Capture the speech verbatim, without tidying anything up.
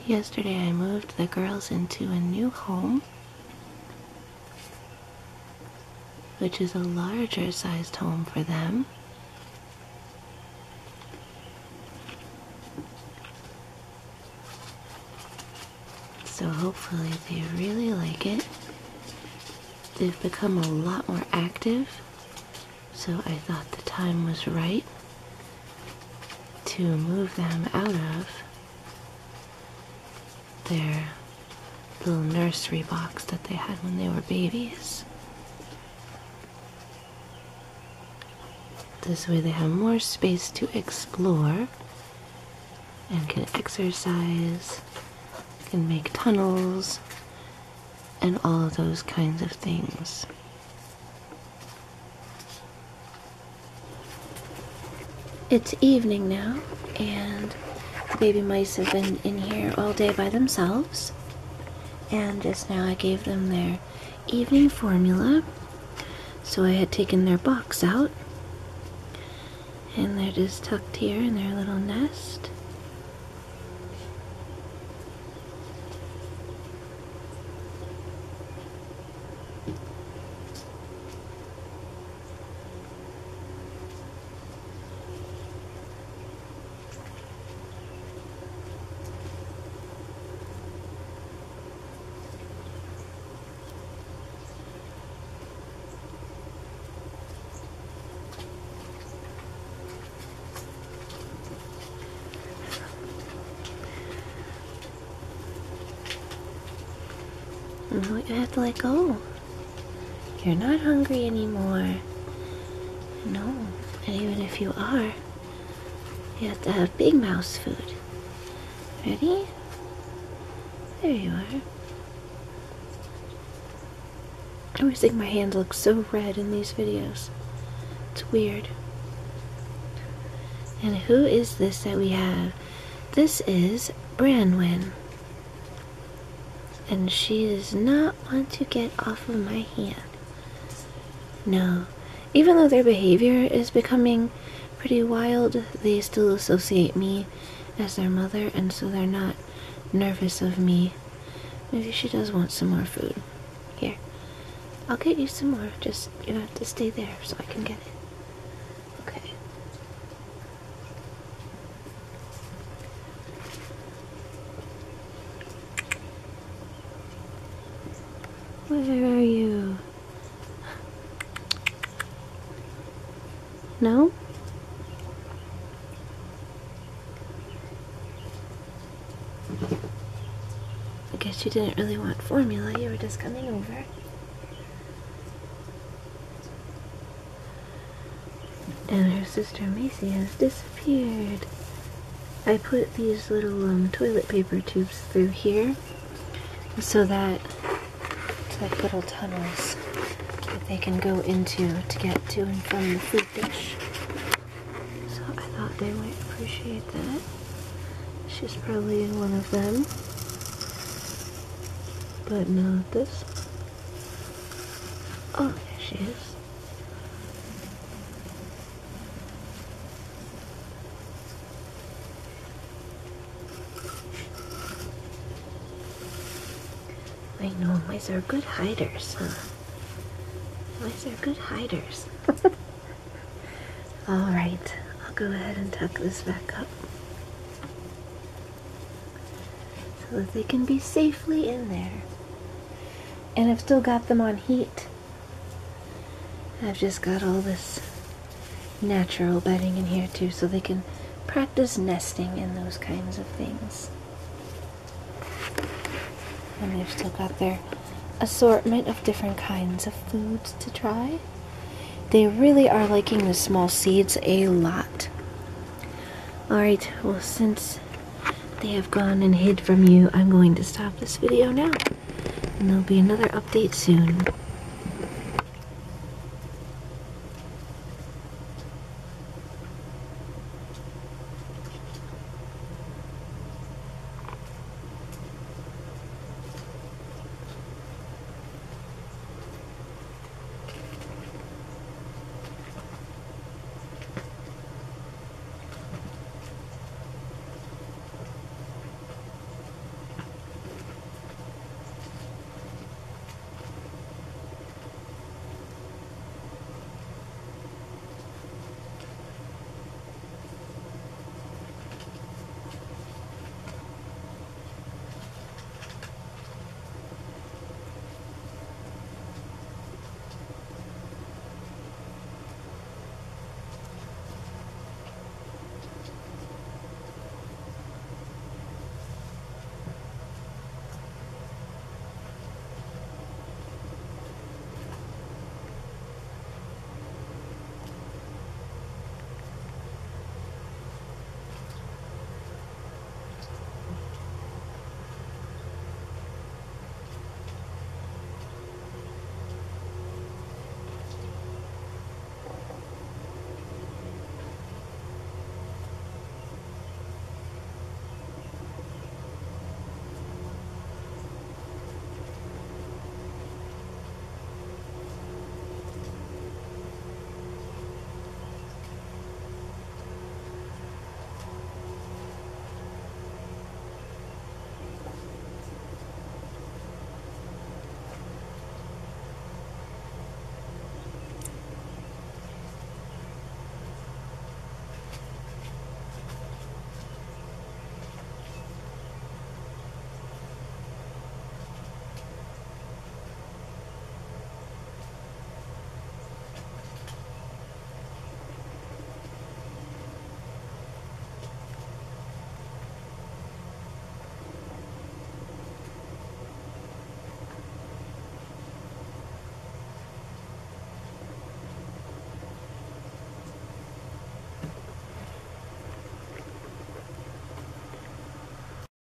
Yesterday I moved the girls into a new home, which is a larger sized home for them. So hopefully they really like it. They've become a lot more active, so I thought the time was right to move them out of their little nursery box that they had when they were babies. This way they have more space to explore and can exercise, can make tunnels, and all of those kinds of things. It's evening now, and the baby mice have been in here all day by themselves. And just now I gave them their evening formula. So I had taken their box out, and they're just tucked here in their little nest. No, you have to let go. You're not hungry anymore. No, and even if you are, you have to have big mouse food. Ready? There you are. I always think my hands look so red in these videos. It's weird. And who is this that we have? This is Branwen. And she does not want to get off of my hand. No. Even though their behavior is becoming pretty wild, they still associate me as their mother, and so they're not nervous of me. Maybe she does want some more food. Here. I'll get you some more. Just, you have to stay there so I can get it. Okay. Where are you? No? I guess you didn't really want formula, you were just coming over. And her sister Macy has disappeared. I put these little um, toilet paper tubes through here so that it's like little tunnels that they can go into to get to and from the food dish. So I thought they might appreciate that. She's probably in one of them. But not this. Oh, there she is. I know, mice are good hiders, huh? Mice are good hiders. Alright, I'll go ahead and tuck this back up so that they can be safely in there. And I've still got them on heat. I've just got all this natural bedding in here too, so they can practice nesting and those kinds of things. And they've still got their assortment of different kinds of foods to try. They really are liking the small seeds a lot. Alright, well, since they have gone and hid from you, I'm going to stop this video now. And there'll be another update soon.